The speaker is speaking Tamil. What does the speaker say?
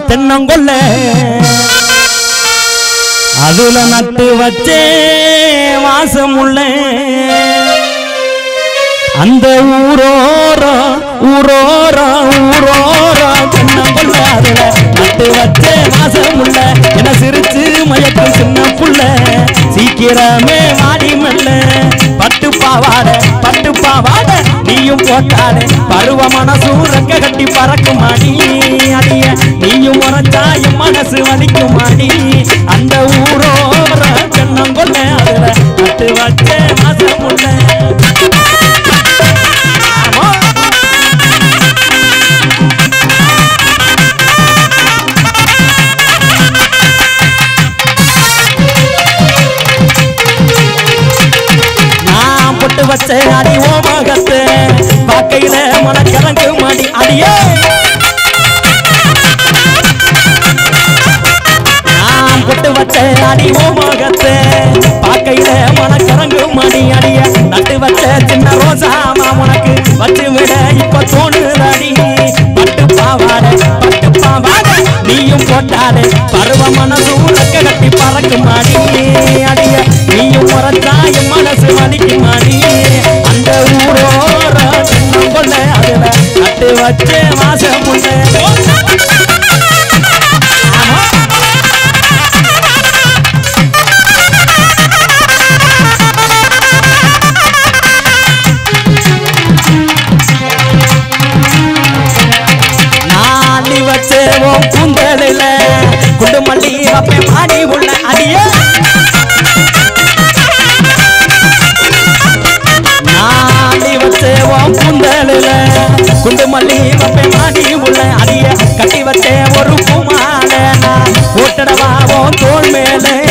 தென்னங்கொல்ல அதுல நட்டு வச்சே வாசமுள்ள அந்த ஊரோரா ஊரோரா ஊரோரா தென்னங்கொல்ல அதுல நட்டு வச்சே வாசமுள்ள என சிரிச்சு மயக்கம் சின்ன புள்ள சீக்கிரமே வாடி மெல்ல பட்டு பாவாட நீயும் போட்டாலே பருவ மனசு ரெக்க கட்டி பறக்கும் மாடி அடிய நீயும் உரைச்சாயும் மனசு வலிக்கும் மாடி அந்த ஊரோர தென்னங்கொல்ல அதுல நட்டு வச்சே வாசமுள்ள வச்ச அடி ஓமகத்து பாக்கையில மனக்கலங்கு மாடி அடியே நான் பொட்டு வச்ச அடி ஓமகத்து பாக்கையில மனக்கலங்கு மாடி அடிய நட்டு வச்ச சின்ன ரோசா உனக்கு வச்சு விட இப்ப தோணுதடி பட்டு பாவாட நீயும் போட்டாலே பருவ மனசு உலக்க கட்டி பறக்கும் மாடி அடிய நீயும் உரைச்சாயும் மனசு வலிக்கும் மாடி அந்த ஊரோர தென்னங்கொல்ல அதுல நட்டு வச்சே வாசமுள்ள நாளி வச்சே உன் கூந்தலில குண்டு மல்லி வப்பே மாடி உள்ள அடியே புந்தலில குண்டு மல்லி வப்பை மாடி உள்ள அடிய கட்டி வச்சே ஒரு பூமால போட்டடவாவோ தோல் மேலே